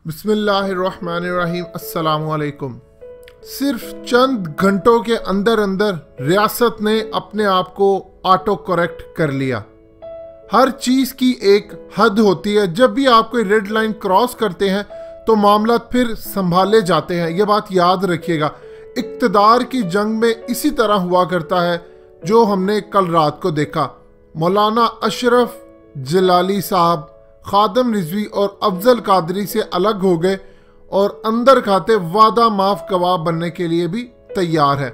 बिस्मिल्लाहिर्रहमानिर्रहीम अस्सलामुअलैकुम। सिर्फ चंद घंटों के अंदर अंदर रियासत ने अपने आप को ऑटो करेक्ट कर लिया। हर चीज़ की एक हद होती है। जब भी आप कोई रेड लाइन क्रॉस करते हैं तो मामला फिर संभाले जाते हैं। ये बात याद रखिएगा। इक्तदार की जंग में इसी तरह हुआ करता है जो हमने कल रात को देखा। मौलाना अशरफ जलाली साहब खादम रिजवी और अफजल कादरी से अलग हो गए और अंदर खाते वादा माफ गवाह बनने के लिए भी तैयार है।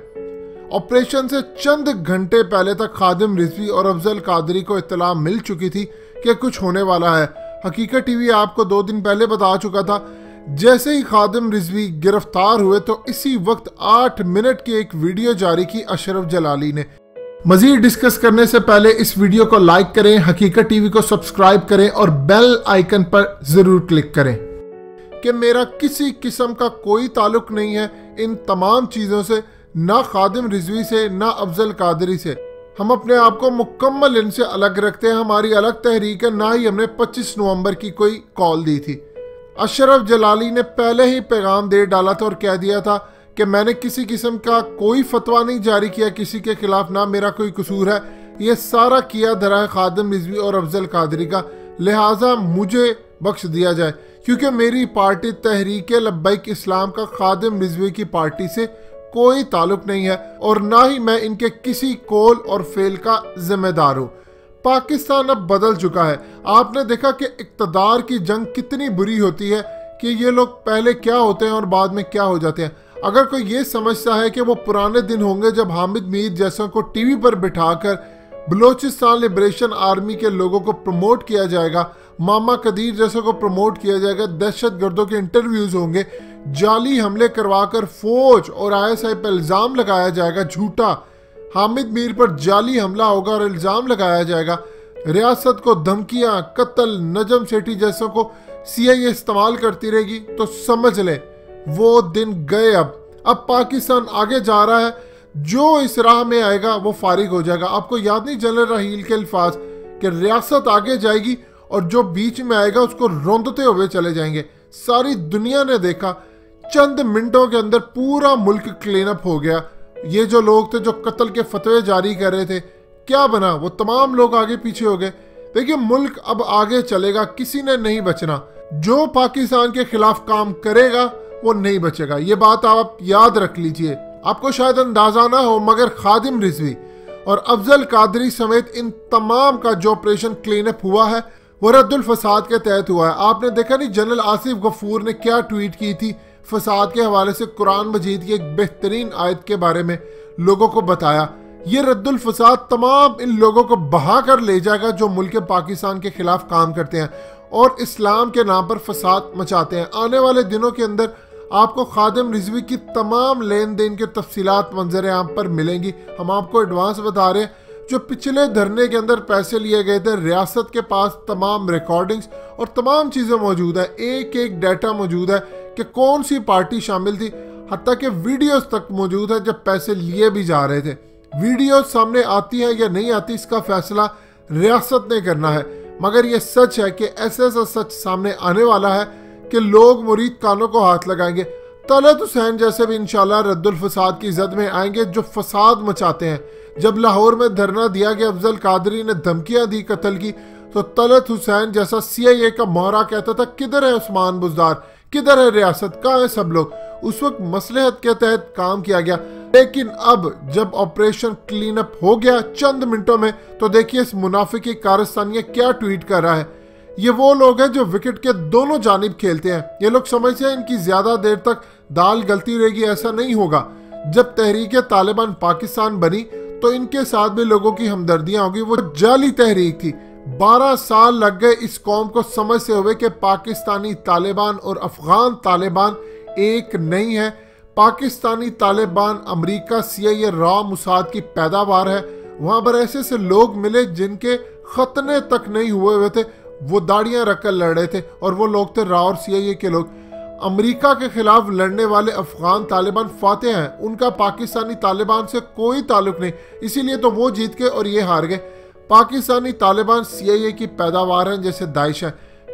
ऑपरेशन से चंद घंटे पहले तक खादिम रिजवी और अफजल कादरी को इत्तला मिल चुकी थी कि कुछ होने वाला है। हकीकत टीवी आपको 2 दिन पहले बता चुका था। जैसे ही खादिम रिजवी गिरफ्तार हुए तो इसी वक्त 8 मिनट की एक वीडियो जारी की अशरफ जलाली ने। मजीद डिस्कस करने से पहले इस वीडियो को लाइक करें, हकीकत टीवी को सब्सक्राइब करें और बेल आइकन पर जरूर क्लिक करें। कि मेरा किसी किस्म का कोई ताल्लुक नहीं है इन तमाम चीज़ों से, ना खादिम रिजवी से ना अफजल कादरी से। हम अपने आप को मुकम्मल इनसे अलग रखते हैं। हमारी अलग तहरीक है, ना ही हमने 25 नवंबर की कोई कॉल दी थी। अशरफ जलाली ने पहले ही पैगाम दे डाला था और कह दिया था कि मैंने किसी किस्म का कोई फतवा नहीं जारी किया किसी के खिलाफ, ना मेरा कोई कसूर है। ये सारा किया धरा है खादिम रिजवी और अफजल कादरी का, लिहाजा मुझे बख्श दिया जाए क्योंकि मेरी पार्टी तहरीक लबाइक इस्लाम का खादिम रिजवी की पार्टी से कोई ताल्लुक नहीं है और ना ही मैं इनके किसी कौल और फेल का जिम्मेदार हूँ। पाकिस्तान अब बदल चुका है। आपने देखा कि इक्तदार की जंग कितनी बुरी होती है कि ये लोग पहले क्या होते हैं और बाद में क्या हो जाते हैं। अगर कोई ये समझता है कि वो पुराने दिन होंगे जब हामिद मीर जैसों को टीवी पर बिठाकर बलोचिस्तान लिबरेशन आर्मी के लोगों को प्रमोट किया जाएगा, मामा कदीर जैसों को प्रमोट किया जाएगा, दहशतगर्दों के इंटरव्यूज होंगे, जाली हमले करवाकर फौज और ISI पर इल्ज़ाम लगाया जाएगा झूठा, हामिद मीर पर जाली हमला होगा और इल्ज़ाम लगाया जाएगा, रियासत को धमकियां, कत्ल, नजम सेठी जैसों को CIA इस्तेमाल करती रहेगी, तो समझ लें वो दिन गए। अब पाकिस्तान आगे जा रहा है। जो इस राह में आएगा वो फारिग हो जाएगा। आपको याद नहीं जनरल राहील के अल्फाज कि रियासत आगे जाएगी और जो बीच में आएगा उसको रौंदते हुए चले जाएंगे। सारी दुनिया ने देखा, चंद मिनटों के अंदर पूरा मुल्क क्लीन अप हो गया। ये जो लोग थे जो कत्ल के फतवे जारी कर रहे थे, क्या बना? वो तमाम लोग आगे पीछे हो गए। देखिए मुल्क अब आगे चलेगा, किसी ने नहीं बचना। जो पाकिस्तान के खिलाफ काम करेगा वो नहीं बचेगा। ये बात आप याद रख लीजिए। आपको शायद अंदाजा ना हो मगर खादिम रिजवी और अफजल कादरी समेत इन तमाम का जो ऑपरेशन क्लीन अप हुआ है वो रद्दुल फसाद के तहत हुआ है। आपने देखा नहीं जनरल आसिफ गफूर ने क्या ट्वीट की थी फसाद के हवाले से, कुरान मजीद की एक बेहतरीन आयत के बारे में लोगों को बताया। ये रद्दुल फसाद तमाम इन लोगों को बहा कर ले जाएगा जो मुल्क पाकिस्तान के खिलाफ काम करते हैं और इस्लाम के नाम पर फसाद मचाते हैं। आने वाले दिनों के अंदर आपको खादिम रिजवी की तमाम लेन देन के तफसीलात मंजर आम पर मिलेंगी। हम आपको एडवांस बता रहे हैं। जो पिछले धरने के अंदर पैसे लिए गए थे, रियासत के पास तमाम रिकॉर्डिंग्स और तमाम चीज़ें मौजूद है। एक एक डाटा मौजूद है कि कौन सी पार्टी शामिल थी, हत्ता कि वीडियोस तक मौजूद है जब पैसे लिए भी जा रहे थे। वीडियो सामने आती है या नहीं आती इसका फैसला रियासत ने करना है, मगर यह सच है कि ऐसा सच सामने आने वाला है कि लोग मुरीद कानों को हाथ लगाएंगे। तलत हुसैन जैसे भी इंशाल्लाह रद्दुल फसाद की जद में आएंगे जो फसाद मचाते हैं। जब लाहौर में धरना दिया गया, अफजल कादरी ने धमकियां दी कत्ल की, तो तलत हुसैन जैसा CIA का मोहरा कहता था किधर है उस्मान बुजदार, किधर है रियासत, कहाँ है सब लोग। उस वक्त मसलहत के तहत काम किया गया। लेकिन अब जब ऑपरेशन क्लीन अप हो गया चंद मिनटों में, तो देखिए इस मुनाफिक कारस्तानिया क्या ट्वीट कर रहा है। ये वो लोग हैं जो विकेट के दोनों जानिब खेलते हैं। ये लोग समझते हैं इनकी ज्यादा देर तक दाल गलती रहेगी, ऐसा नहीं होगा। जब तहरीक तालिबान पाकिस्तान बनी तो इनके साथ भी लोगों की हमदर्दियां होगी। वो जाली तहरीक थी। 12 साल लग गए इस कौम को समझते हुए कि पाकिस्तानी तालिबान और अफगान तालिबान एक नहीं है। पाकिस्तानी तालिबान अमेरिका CIA रॉ मुसाद की पैदावार है। वहां पर ऐसे लोग मिले जिनके खतने तक नहीं हुए थे, वो दाढ़ियां रखकर लड़ रहे थे और वो लोग थे रॉ और CIA के लोग। अमेरिका के खिलाफ लड़ने वाले अफगान तालिबान फातेह हैं, उनका पाकिस्तानी तालिबान से कोई ताल्लुक नहीं, इसीलिए तो वो जीत गए और ये हार गए। पाकिस्तानी तालिबान CIA की पैदावार हैं जैसे दाइश है।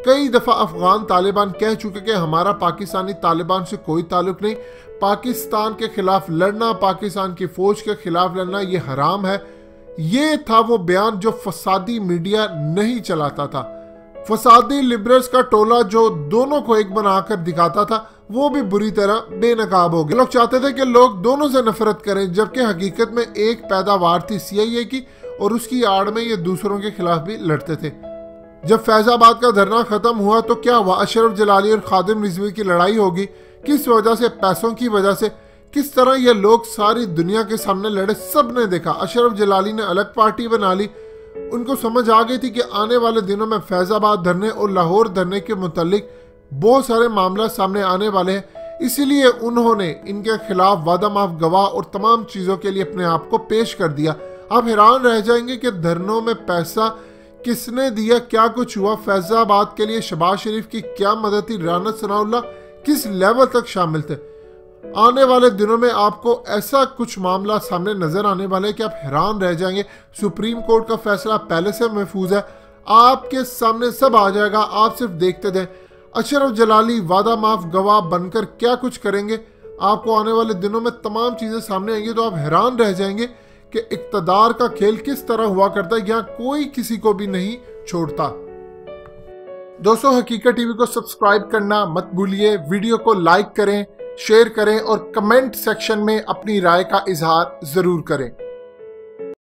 कई दफ़ा अफगान तालिबान कह चुके कि हमारा पाकिस्तानी तालिबान से कोई ताल्लुक नहीं, पाकिस्तान के खिलाफ लड़ना, पाकिस्तान की फौज के खिलाफ लड़ना ये हराम है। ये था वो बयान जो फसादी मीडिया नहीं चलाता था। फसादी लिबरल्स का टोला जो दोनों को एक बनाकर दिखाता था वो भी बुरी तरह बेनकाब हो गया। लोग चाहते थे कि लोग दोनों से नफरत करें, जबकि हकीकत में एक पैदावार थी CIA की और उसकी आड़ में ये दूसरों के खिलाफ भी लड़ते थे। जब फैजाबाद का धरना खत्म हुआ तो क्या हुआ? अशरफ जलाली और खादिम रिजवी की लड़ाई होगी। किस वजह से? पैसों की वजह से। किस तरह ये लोग सारी दुनिया के सामने लड़े, सब ने देखा। अशरफ जलाली ने अलग पार्टी बना ली। उनको समझ आ गई थी कि आने वाले दिनों में फैजाबाद धरने और लाहौर धरने के मुतालिक बहुत सारे मामला सामने आने वाले हैं। इसीलिए उन्होंने इनके खिलाफ वादा माफ गवाह और तमाम चीज़ों के लिए अपने आप को पेश कर दिया। आप हैरान रह जाएंगे कि धरनों में पैसा किसने दिया, क्या कुछ हुआ। फैजाबाद के लिए शहबाज शरीफ की क्या मदद थी, राना सनाउल्लाह किस लेवल तक शामिल थे। आने वाले दिनों में आपको ऐसा कुछ मामला सामने नजर आने वाले हैं कि आप हैरान रह जाएंगे। सुप्रीम कोर्ट का फैसला पहले से महफूज है, आपके सामने सब आ जाएगा, आप सिर्फ देखते थे। अशरफ जलाली वादा माफ गवाह बनकर क्या कुछ करेंगे, आपको आने वाले दिनों में तमाम चीजें सामने आएंगी तो आप हैरान रह जाएंगे कि इक्तदार का खेल किस तरह हुआ करता है। यहाँ कोई किसी को भी नहीं छोड़ता। दोस्तों, हकीकत टीवी को सब्सक्राइब करना मत भूलिए, वीडियो को लाइक करें, शेयर करें और कमेंट सेक्शन में अपनी राय का इजहार जरूर करें।